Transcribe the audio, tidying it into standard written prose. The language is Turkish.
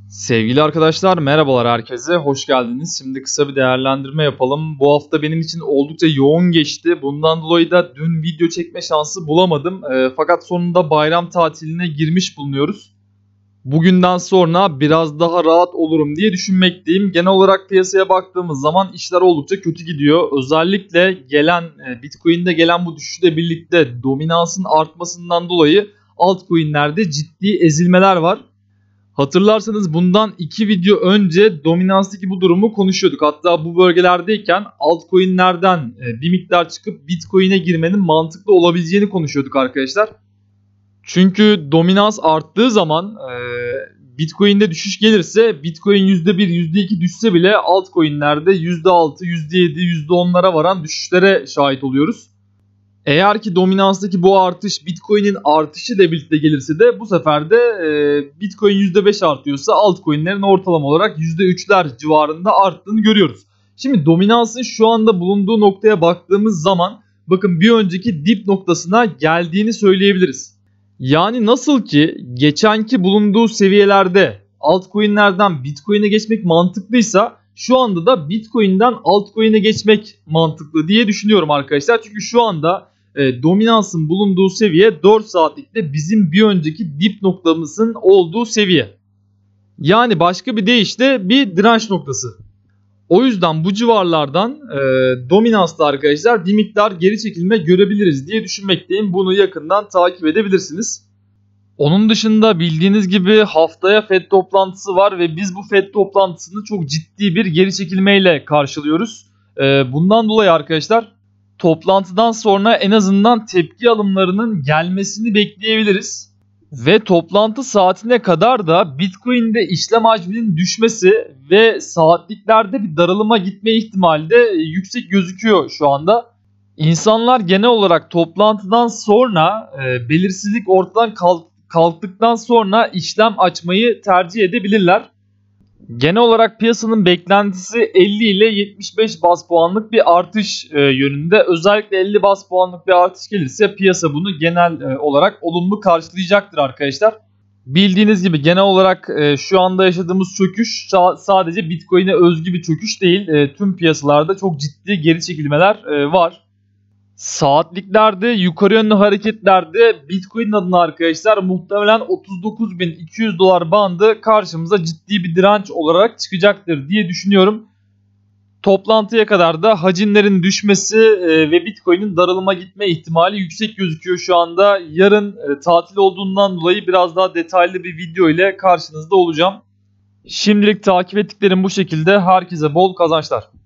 Sevgili arkadaşlar, merhabalar herkese, hoş geldiniz. Şimdi kısa bir değerlendirme yapalım. Bu hafta benim için oldukça yoğun geçti. Bundan dolayı da dün video çekme şansı bulamadım. Fakat sonunda bayram tatiline girmiş bulunuyoruz. Bugünden sonra biraz daha rahat olurum diye düşünmekteyim. Genel olarak piyasaya baktığımız zaman işler oldukça kötü gidiyor. Özellikle Bitcoin'de gelen bu düşüşle birlikte dominansın artmasından dolayı altcoin'lerde ciddi ezilmeler var. Hatırlarsanız bundan 2 video önce dominanstaki bu durumu konuşuyorduk. Hatta bu bölgelerdeyken altcoin'lerden bir miktar çıkıp Bitcoin'e girmenin mantıklı olabileceğini konuşuyorduk arkadaşlar. Çünkü dominans arttığı zaman Bitcoin'de düşüş gelirse Bitcoin %1, %2 düşse bile altcoin'lerde %6, %7, %10'lara varan düşüşlere şahit oluyoruz. Eğer ki dominanstaki bu artış Bitcoin'in artışı ile birlikte gelirse de bu sefer de Bitcoin %5 artıyorsa altcoin'lerin ortalama olarak %3'ler civarında arttığını görüyoruz. Şimdi dominansın şu anda bulunduğu noktaya baktığımız zaman bakın bir önceki dip noktasına geldiğini söyleyebiliriz. Yani nasıl ki geçenki bulunduğu seviyelerde altcoin'lerden Bitcoin'e geçmek mantıklıysa şu anda da Bitcoin'den altcoin'e geçmek mantıklı diye düşünüyorum arkadaşlar. Çünkü şu anda dominansın bulunduğu seviye 4 saatlikte bizim bir önceki dip noktamızın olduğu seviye. Yani başka bir deyişle bir direnç noktası. O yüzden bu civarlardan dominansta arkadaşlar bir miktar geri çekilme görebiliriz diye düşünmekteyim. Bunu yakından takip edebilirsiniz. Onun dışında bildiğiniz gibi haftaya FED toplantısı var ve biz bu FED toplantısını çok ciddi bir geri çekilmeyle karşılıyoruz. Bundan dolayı arkadaşlar toplantıdan sonra en azından tepki alımlarının gelmesini bekleyebiliriz. Ve toplantı saatine kadar da Bitcoin'de işlem hacminin düşmesi ve saatliklerde bir daralıma gitme ihtimali de yüksek gözüküyor şu anda. İnsanlar genel olarak toplantıdan sonra belirsizlik ortadan kalktıktan sonra işlem açmayı tercih edebilirler. Genel olarak piyasanın beklentisi 50 ile 75 baz puanlık bir artış yönünde. Özellikle 50 baz puanlık bir artış gelirse piyasa bunu genel olarak olumlu karşılayacaktır arkadaşlar. Bildiğiniz gibi genel olarak şu anda yaşadığımız çöküş sadece Bitcoin'e özgü bir çöküş değil. Tüm piyasalarda çok ciddi geri çekilmeler var. Saatliklerde yukarı yönlü hareketlerde Bitcoin adına arkadaşlar muhtemelen 39.200 dolar bandı karşımıza ciddi bir direnç olarak çıkacaktır diye düşünüyorum. Toplantıya kadar da hacimlerin düşmesi ve Bitcoin'in darılıma gitme ihtimali yüksek gözüküyor şu anda. Yarın tatil olduğundan dolayı biraz daha detaylı bir video ile karşınızda olacağım. Şimdilik takip ettiklerim bu şekilde. Herkese bol kazançlar.